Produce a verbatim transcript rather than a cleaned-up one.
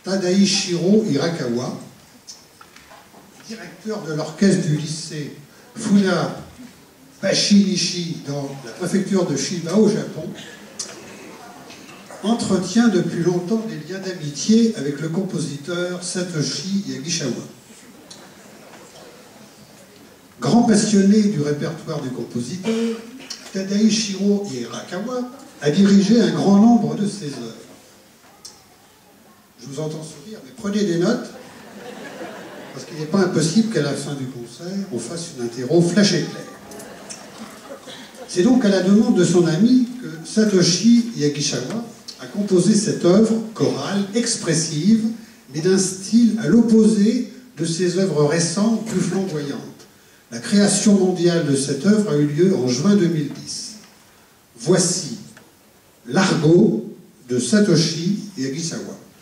Tadaishiro Hirakawa, directeur de l'orchestre du lycée Funa Bashinishi dans la préfecture de Chiba au Japon, entretient depuis longtemps des liens d'amitié avec le compositeur Satoshi Yagishawa. Grand passionné du répertoire du compositeur, Tadaishiro Hirakawa a dirigé un grand nombre de ses œuvres. Je vous entends sourire, mais prenez des notes, parce qu'il n'est pas impossible qu'à la fin du concert, on fasse une interro flash éclair. C'est donc à la demande de son ami que Satoshi Yagishawa a composé cette œuvre chorale expressive, mais d'un style à l'opposé de ses œuvres récentes plus flamboyantes. La création mondiale de cette œuvre a eu lieu en juin deux mille dix. Voici l'Argot de Satoshi Yagishawa.